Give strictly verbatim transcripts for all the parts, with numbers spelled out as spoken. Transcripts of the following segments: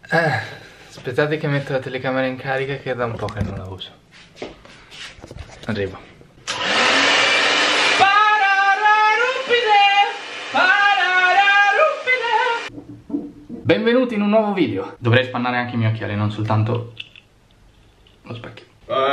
Eh, aspettate che metto la telecamera in carica che da un po' che non la uso. Arrivo. Benvenuti in un nuovo video. Dovrei spannare anche i miei occhiali, non soltanto lo specchio.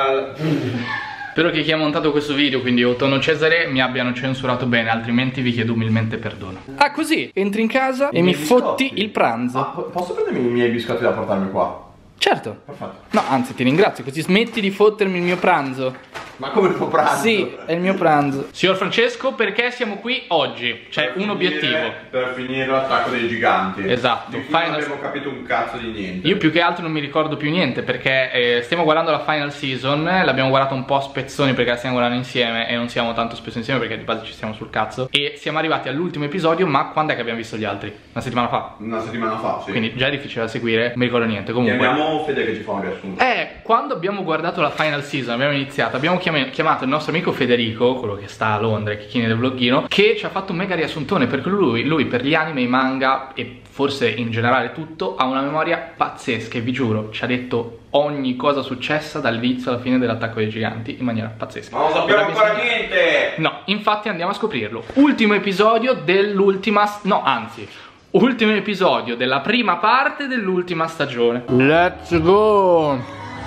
Spero che chi ha montato questo video, quindi Otono Cesare, mi abbiano censurato bene, altrimenti vi chiedo umilmente perdono. Ah, così entri in casa e mi fotti il pranzo. Ah, posso prendermi i miei biscotti da portarmi qua? Certo. Perfetto. No, anzi ti ringrazio, così smetti di fottermi il mio pranzo. Ma come il tuo pranzo? Sì, è il mio pranzo. Signor Francesco, perché siamo qui oggi? C'è un obiettivo. Per finire l'attacco dei giganti. Esatto. Di cui Final... non abbiamo capito un cazzo di niente. Io più che altro non mi ricordo più niente, perché eh, stiamo guardando la final season. L'abbiamo guardata un po' a spezzoni perché la stiamo guardando insieme e non siamo tanto spesso insieme perché di base ci stiamo sul cazzo. E siamo arrivati all'ultimo episodio, ma quando è che abbiamo visto gli altri? Una settimana fa? Una settimana fa, sì. Quindi già è difficile da seguire, non mi ricordo niente. Comunque chiamiamo Fede che ci fa un riassunto. Eh, quando abbiamo guardato la final season, abbiamo iniziato, abbiamo chiam chiamato il nostro amico Federico, quello che sta a Londra e chicchini del vloghino, che ci ha fatto un mega riassuntone, perché lui, lui per gli anime, i manga e forse in generale tutto ha una memoria pazzesca e vi giuro, ci ha detto ogni cosa successa dall'inizio alla fine dell'attacco dei giganti in maniera pazzesca. Ma non sappiamo ancora niente! No, infatti andiamo a scoprirlo. Ultimo episodio dell'ultima, no anzi, ultimo episodio della prima parte dell'ultima stagione. Let's go!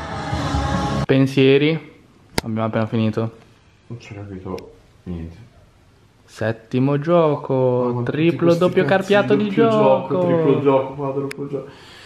Pensieri? Abbiamo appena finito. Non c'è capito niente. Settimo gioco, Oh, triplo doppio carpiato di gioco. gioco. Triplo gioco, quadruplo gioco.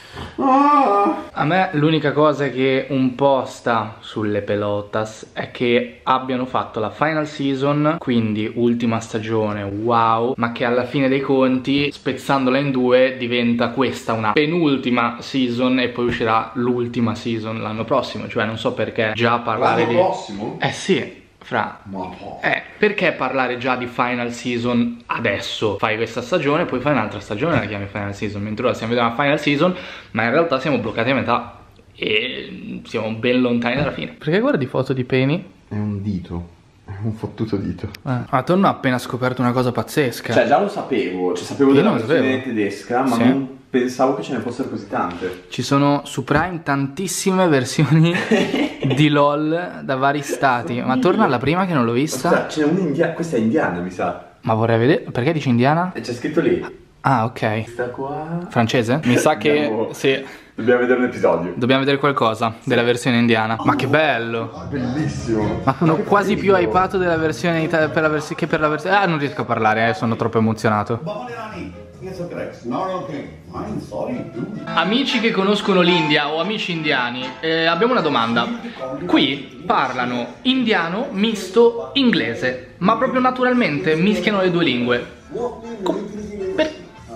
Ah! A me l'unica cosa che un po' sta sulle pelotas è che abbiano fatto la final season, quindi ultima stagione, wow, ma che alla fine dei conti, spezzandola in due, diventa questa una penultima season e poi uscirà l'ultima season l'anno prossimo. Cioè non so perché già parlare L'anno di... prossimo? Eh sì, fra... Ma po'. Eh, perché parlare già di final season adesso? Fai questa stagione, poi fai un'altra stagione e la chiami final season, mentre ora stiamo vedendo la final season, ma in realtà siamo bloccati a metà e siamo ben lontani dalla fine. Perché guardi foto di Penny? È un dito. È un fottuto dito. Eh. Ah, Tonno ha appena scoperto una cosa pazzesca. Cioè già lo sapevo, cioè sapevo Io della non lo versione sapevo. tedesca, ma Sì. non pensavo che ce ne fossero così tante. Ci sono su Prime tantissime versioni di LOL da vari stati. Ma torna alla prima che non l'ho vista. Questa, ce n'è una indiana, questa è indiana mi sa. Ma vorrei vedere. Perché dici indiana? E c'è scritto lì. Ah, ok. Questa qua. Francese? Mi sa che Dobbiamo- sì. Dobbiamo vedere un episodio. Dobbiamo vedere qualcosa della versione indiana. Ma che bello! Bellissimo. Ma sono quasi più hypato della versione ita- per la vers- che per la versione. Ah, non riesco a parlare, eh, sono troppo emozionato. Amici che conoscono l'India o amici indiani, eh, abbiamo una domanda. Qui parlano indiano misto inglese, ma proprio naturalmente mischiano le due lingue. Co- per-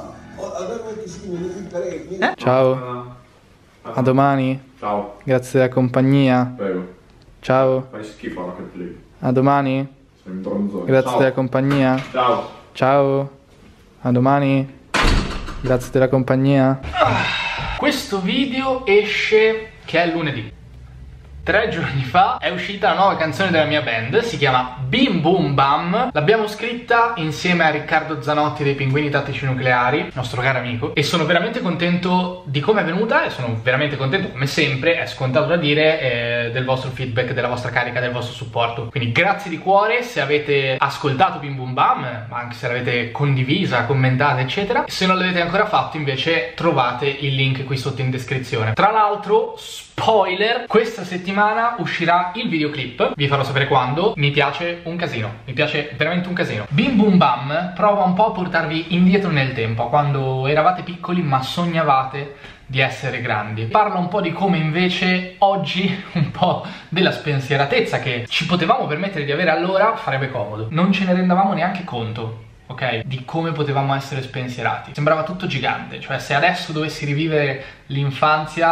eh? Ciao, a domani. Ciao. Grazie della compagnia. Prego. Ciao, Fai schifo anche il play. a domani. Sei un bronzone. Grazie Ciao. della compagnia. Ciao. Ciao, a domani. Grazie della compagnia. Questo video esce che è lunedì. Tre giorni fa è uscita la nuova canzone della mia band, si chiama Bim Boom Bam. L'abbiamo scritta insieme a Riccardo Zanotti dei Pinguini Tattici Nucleari, nostro caro amico, e sono veramente contento di come è venuta e sono veramente contento, come sempre, è scontato da dire, eh, del vostro feedback, della vostra carica, del vostro supporto. Quindi grazie di cuore se avete ascoltato Bim Boom Bam, ma anche se l'avete condivisa, commentata, eccetera. Se non l'avete ancora fatto, invece, trovate il link qui sotto in descrizione. Tra l'altro, spoiler, questa settimana uscirà il videoclip, vi farò sapere quando. Mi piace un casino, mi piace veramente un casino. Bim Boom Bam prova un po' a portarvi indietro nel tempo, a quando eravate piccoli ma sognavate di essere grandi. Parla un po' di come invece oggi un po' della spensieratezza che ci potevamo permettere di avere allora farebbe comodo. Non ce ne rendavamo neanche conto, ok? Di come potevamo essere spensierati. Sembrava tutto gigante, cioè se adesso dovessi rivivere l'infanzia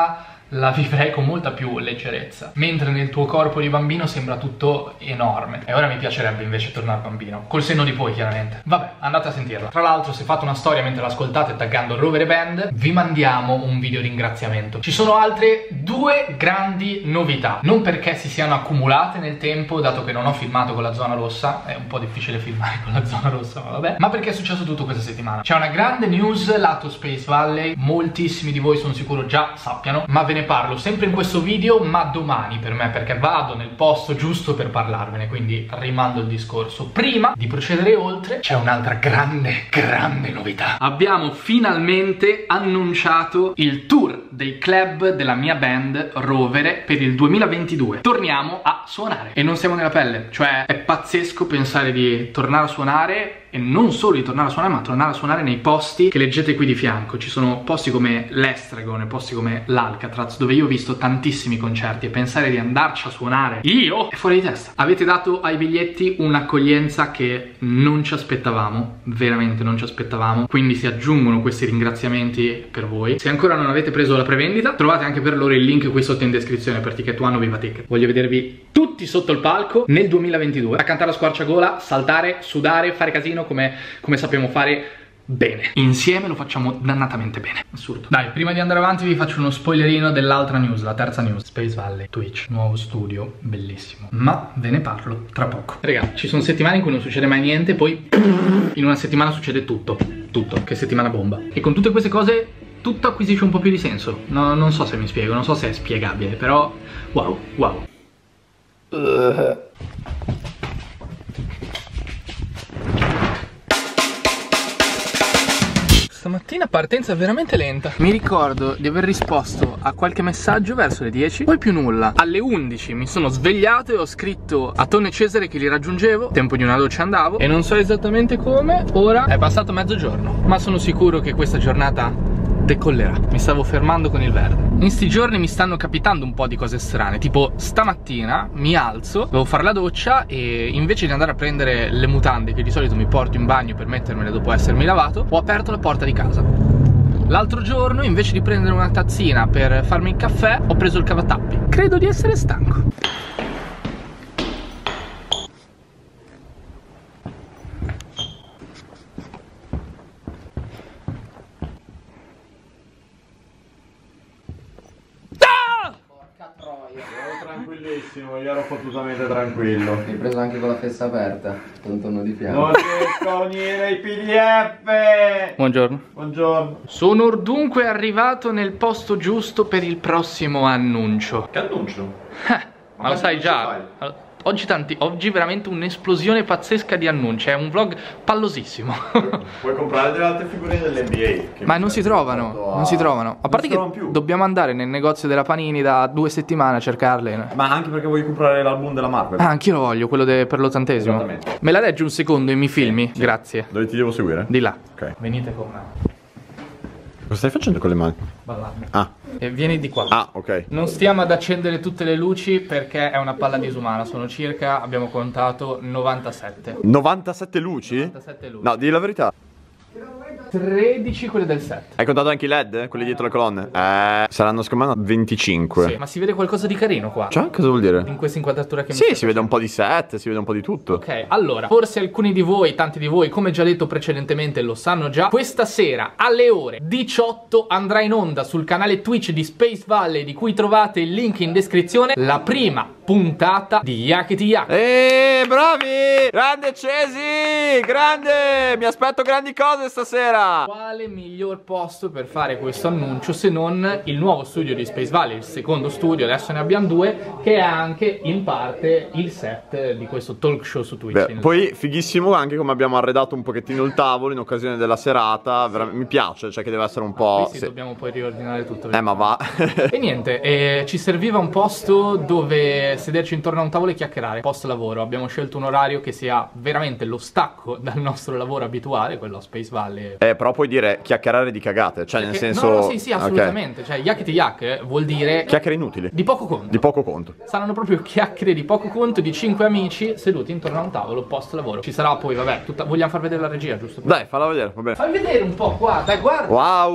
la vivrei con molta più leggerezza, mentre nel tuo corpo di bambino sembra tutto enorme. E ora mi piacerebbe invece tornare bambino, col senno di poi chiaramente. Vabbè, andate a sentirla. Tra l'altro, se fate una storia mentre l'ascoltate taggando Rovere Band, vi mandiamo un video ringraziamento. Ci sono altre due grandi novità, non perché si siano accumulate nel tempo, dato che non ho filmato con la zona rossa, è un po' difficile filmare con la zona rossa, ma vabbè, ma perché è successo tutto questa settimana. C'è una grande news lato Space Valley, moltissimi di voi sono sicuro già sappiano, ma ve ne parlo sempre in questo video, ma domani per me, perché vado nel posto giusto per parlarvene, quindi rimando il discorso. Prima di procedere oltre, c'è un'altra grande, grande novità. Abbiamo finalmente annunciato il tour dei club della mia band Rovere per il duemilaventidue. Torniamo a suonare e non siamo nella pelle, cioè è pazzesco pensare di tornare a suonare. E non solo di tornare a suonare, ma tornare a suonare nei posti che leggete qui di fianco. Ci sono posti come l'Estragon e posti come l'Alcatraz, dove io ho visto tantissimi concerti, e pensare di andarci a suonare io è fuori di testa. Avete dato ai biglietti un'accoglienza che non ci aspettavamo, veramente non ci aspettavamo, quindi si aggiungono questi ringraziamenti per voi. Se ancora non avete preso la prevendita, trovate anche per loro il link qui sotto in descrizione per Ticket One o Viva Ticket. Voglio vedervi tutti sotto il palco nel duemilaventidue a cantare a squarciagola, saltare, sudare, fare casino come, come sappiamo fare bene. Insieme lo facciamo dannatamente bene. Assurdo. Dai, prima di andare avanti vi faccio uno spoilerino dell'altra news, la terza news. Space Valley, Twitch, nuovo studio, bellissimo. Ma ve ne parlo tra poco. Raga, ci sono settimane in cui non succede mai niente, poi in una settimana succede tutto. Tutto. Che settimana bomba. E con tutte queste cose tutto acquisisce un po' più di senso. No, non so se mi spiego, non so se è spiegabile, però wow, wow. Uh. Stamattina partenza veramente lenta. Mi ricordo di aver risposto a qualche messaggio verso le dieci, poi più nulla. Alle undici mi sono svegliato e ho scritto a Tonno e Cesare che li raggiungevo, tempo di una doccia andavo, e non so esattamente come. Ora è passato mezzogiorno, ma sono sicuro che questa giornata decollerà. Mi stavo fermando con il verde. In sti giorni mi stanno capitando un po' di cose strane, tipo stamattina mi alzo, devo fare la doccia e invece di andare a prendere le mutande che di solito mi porto in bagno per mettermele dopo essermi lavato, ho aperto la porta di casa. L'altro giorno invece di prendere una tazzina per farmi il caffè ho preso il cavatappi. Credo di essere stanco. Tranquillissimo, io ero fottutamente tranquillo. Mi hai preso anche con la festa aperta, con un tonno di fiamme. Non riesco a unire i P D F. Buongiorno. Buongiorno. Sono dunque arrivato nel posto giusto per il prossimo annuncio. Che annuncio? Eh, ma lo sai già. Oggi, tanti, oggi veramente un'esplosione pazzesca di annunci. È un vlog pallosissimo. Puoi comprare delle altre figurine dell'N B A. Ma non si trovano, a... non si trovano. A parte che più. Dobbiamo andare nel negozio della Panini da due settimane a cercarle. Ma anche perché voglio comprare l'album della Marvel. Ah, anch'io lo voglio, quello per l'ottantesimo. Me la leggi un secondo e mi filmi? Sì. Grazie. Dove ti devo seguire? Di là. Ok. Venite con me. Cosa stai facendo con le mani? Ballando. Ah. E vieni di qua. Ah, ok. Non stiamo ad accendere tutte le luci perché è una palla disumana. Sono circa, abbiamo contato, novantasette. novantasette luci? novantasette luci. No, di la verità. tredici quelle del set. Hai contato anche i led? Quelli dietro le colonne? Eh, saranno secondo me venticinque. Sì, ma si vede qualcosa di carino qua. Cioè, cosa vuol dire? In questa inquadratura che mi Sì, si vede un po' di set, si vede un po' di tutto. Ok, allora, forse alcuni di voi, tanti di voi, come già detto precedentemente, lo sanno già. Questa sera alle ore diciotto andrà in onda sul canale Twitch di Space Valley, di cui trovate il link in descrizione, la prima puntata di Yakety Yak. Eeeh, bravi! Grande Cesi! Grande! Mi aspetto grandi cose stasera! Quale miglior posto per fare questo annuncio se non il nuovo studio di Space Valley, il secondo studio, adesso ne abbiamo due, che è anche in parte il set di questo talk show su Twitch. Beh, poi fighissimo anche come abbiamo arredato un pochettino il tavolo in occasione della serata, mi piace, cioè che deve essere un po'... Ah, sì, sì, dobbiamo poi riordinare tutto. Eh, ma va. E niente, eh, ci serviva un posto dove sederci intorno a un tavolo e chiacchierare post lavoro. Abbiamo scelto un orario che sia veramente lo stacco dal nostro lavoro abituale, quello a Space Valley. Eh, però puoi dire chiacchierare di cagate, cioè Perché, nel senso... No, no, sì, sì, assolutamente. Okay. Cioè, yakety yak vuol dire... Chiacchiere inutili. Di poco conto. Di poco conto. Saranno proprio chiacchiere di poco conto di cinque amici seduti intorno a un tavolo post lavoro. Ci sarà poi, vabbè, tutta... vogliamo far vedere la regia, giusto? Dai, falla vedere, va bene. Fai vedere un po' qua, dai, guarda.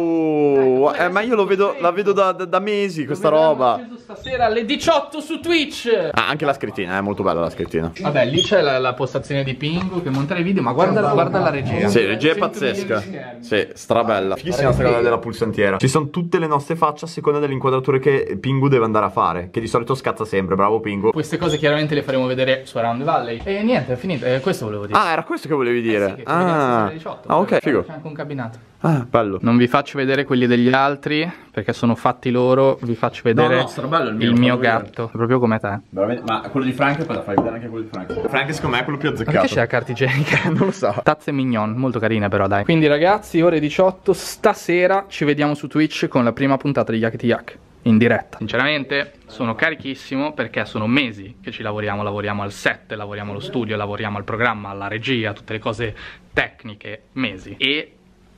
Wow, dai, eh, ma io lo vedo, la vedo da, da, da mesi questa roba. Stasera alle diciotto su Twitch. Ah, anche la scrittina, è molto bella la scrittina. Vabbè, lì c'è la, la postazione di Pingu che monta i video, ma guarda, guarda la regia. Sì, regia è pazzesca. Sì, strabella. Fighissima questa cosa della pulsantiera. Ci sono tutte le nostre facce a seconda delle inquadrature che Pingu deve andare a fare, che di solito scazza sempre, bravo Pingu. Queste cose chiaramente le faremo vedere su Around the Valley. E niente, è finito, eh, questo volevo dire. Ah, era questo che volevi dire? Eh sì, che ah. alle diciotto, ah, ok, figo. C'è anche un cabinato. Ah, bello. Non vi faccio vedere quelli degli altri perché sono fatti loro, vi faccio vedere no, no, strabello il mio, il mio gatto, proprio come te. Veramente? Ma quello di Frank poi la fai vedere anche quello di Frank. Frank secondo me è quello più azzeccato. Perché c'è la carta igienica? Non lo so. Tazze mignon, molto carine però dai. Quindi ragazzi, ore diciotto, stasera ci vediamo su Twitch con la prima puntata di Yakety Yak in diretta. Sinceramente sono carichissimo perché sono mesi che ci lavoriamo, lavoriamo al set, lavoriamo allo studio, lavoriamo al programma, alla regia, tutte le cose tecniche, mesi. E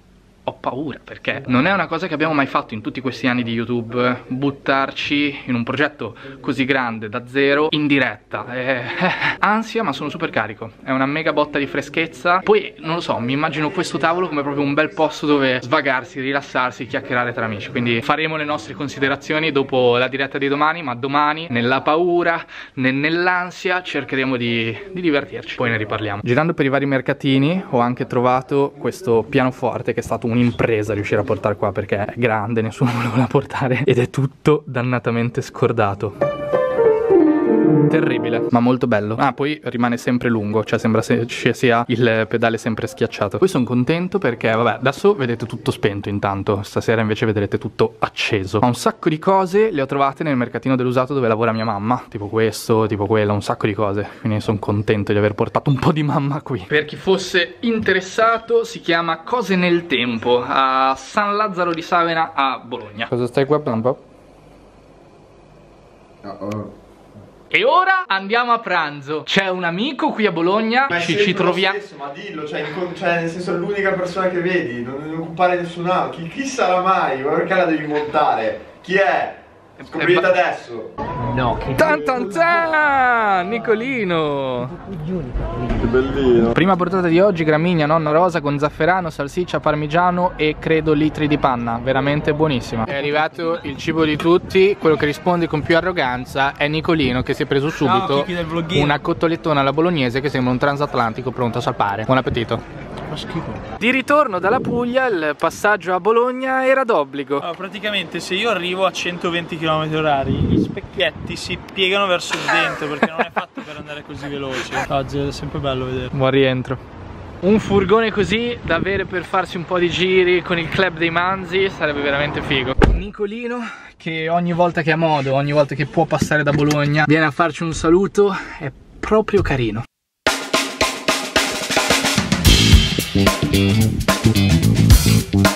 ho paura perché non è una cosa che abbiamo mai fatto in tutti questi anni di YouTube, buttarci in un progetto così grande da zero in diretta. È... ansia, ma sono super carico, è una mega botta di freschezza. Poi non lo so, mi immagino questo tavolo come proprio un bel posto dove svagarsi, rilassarsi, chiacchierare tra amici. Quindi faremo le nostre considerazioni dopo la diretta di domani, ma domani nella paura, ne nell'ansia cercheremo di, di divertirci, poi ne riparliamo. Girando per i vari mercatini ho anche trovato questo pianoforte che è stato un un'impresa riuscire a portare qua perché è grande, nessuno lo voleva portare ed è tutto dannatamente scordato. Terribile, ma molto bello. Ah, poi rimane sempre lungo, cioè sembra se ci sia il pedale sempre schiacciato. Poi sono contento perché, vabbè, adesso vedete tutto spento intanto, stasera invece vedrete tutto acceso. Ma un sacco di cose le ho trovate nel mercatino dell'usato dove lavora mia mamma, tipo questo, tipo quello, un sacco di cose. Quindi sono contento di aver portato un po' di mamma qui. Per chi fosse interessato, si chiama Cose nel Tempo, a San Lazzaro di Savena a Bologna. Cosa stai guardando? Oh, oh. E ora andiamo a pranzo. C'è un amico qui a Bologna, ma ci, ci troviamo. Ma dillo, cioè, in, cioè nel senso è l'unica persona che vedi, non, non occupare nessun altro. Chi, chi sarà mai? Ma perché la devi montare? Chi è? Scoprite adesso. No, che tan tan tan! Nicolino! Che bellino. Prima portata di oggi, gramigna nonna rosa con zafferano, salsiccia, parmigiano e credo litri di panna. Veramente buonissima. È arrivato il cibo di tutti. Quello che risponde con più arroganza è Nicolino, che si è preso subito una cottolettona alla bolognese che sembra un transatlantico pronto a salpare. Buon appetito. Di ritorno dalla Puglia, il passaggio a Bologna era d'obbligo. Allora, praticamente se io arrivo a centoventi chilometri orari, gli specchietti si piegano verso il dentro perché non è fatto per andare così veloce. Oggi è sempre bello vedere. Buon rientro. Un furgone così da avere per farsi un po' di giri con il club dei manzi sarebbe veramente figo. Nicolino che ogni volta che ha modo, ogni volta che può passare da Bologna viene a farci un saluto, è proprio carino. Thank you.